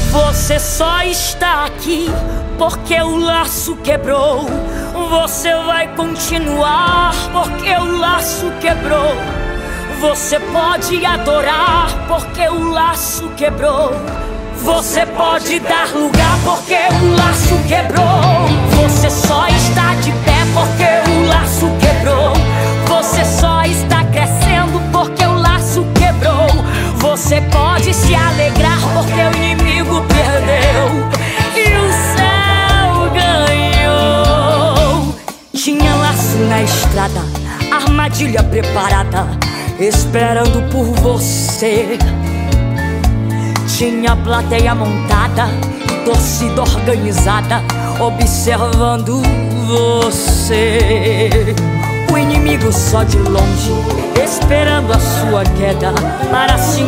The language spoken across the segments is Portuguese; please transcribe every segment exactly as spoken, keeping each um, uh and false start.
Você só está aqui porque o laço quebrou. Você vai continuar porque o laço quebrou. Você pode adorar porque o laço quebrou. Você pode dar lugar porque o laço quebrou. Você só está de pé porque o laço quebrou. Você só está crescendo porque o laço quebrou. Você pode se alegrar porque o inimigo perdeu e o céu ganhou. Tinha laço na estrada, armadilha preparada, esperando por você. Tinha plateia montada, torcida organizada, observando você. O inimigo só de longe, esperando a sua queda para se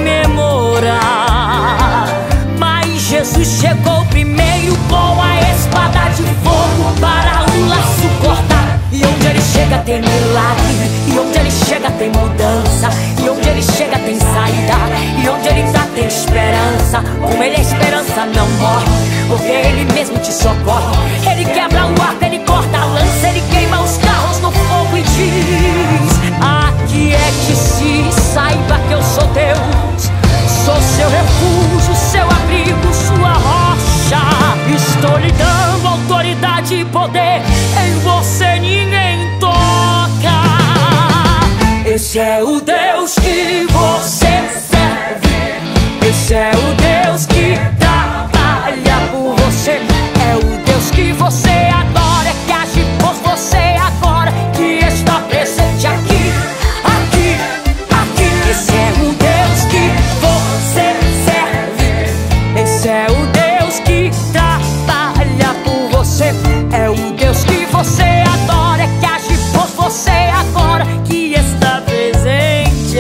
comemorar. Mas Jesus chegou primeiro com a espada de fogo para o laço cortar. E onde ele chega tem milagre, e onde ele chega tem mudança, e onde ele chega tem saída, e onde ele tá tem esperança. Com ele a esperança não morre, porque ele mesmo te socorre. Ele quebra o arco, ele corta a lança, ele queima os carros no fogo e diz: aquiete-se, saiba que eu sou Deus. Sou seu refúgio, seu abrigo, sua rocha. Estou lhe dando autoridade e poder, em você ninguém toca. Esse é o Deus que você serve. Esse é o Deus que trabalha por você. É o Deus que você adora, que age por você agora, que está presente aqui, aqui, aqui. Esse é o Deus que você serve. Esse é o Deus que trabalha por você. É o Deus que você adora, que age por você agora, que está presente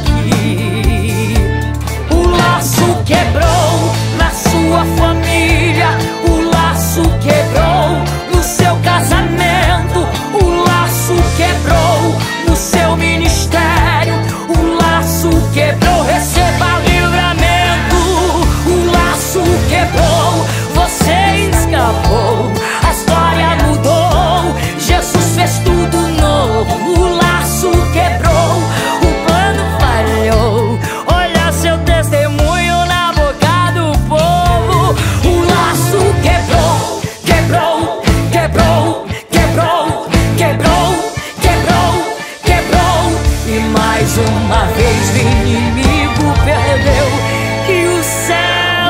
aqui. O laço quebrou na sua família, o laço quebrou no seu casamento, o laço quebrou no seu ministério, o laço quebrou, receba livramento. O laço quebrou, você escapou, a história mudou, Jesus fez tudo novo. O laço quebrou, o plano falhou, olha seu testemunho na boca do povo. O laço quebrou, quebrou, quebrou, quebrou, quebrou, quebrou, quebrou. E mais uma vez o inimigo perdeu e o céu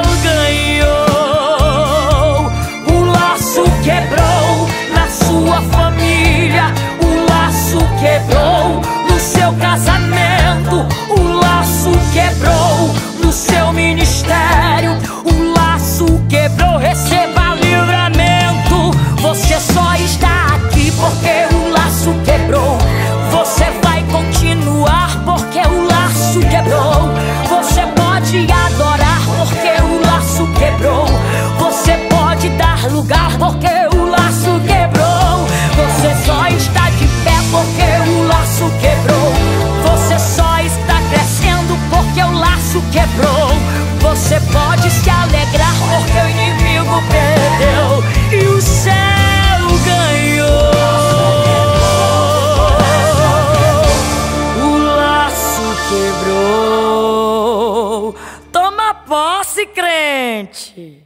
ganhou. O laço quebrou na sua família, o laço quebrou no seu casamento, o laço quebrou no seu ministério, o laço quebrou, receba livramento. Você só está aqui porque o laço quebrou. Você vai continuar porque o laço quebrou. Você pode adorar porque o laço quebrou. Você pode dar lugar porque o laço quebrou. Você só está de pé porque o laço quebrou. Você só está crescendo porque o laço quebrou. Você pode se alegrar porque o inimigo perdeu e o céu ganhou. O laço quebrou. Toma posse, crente.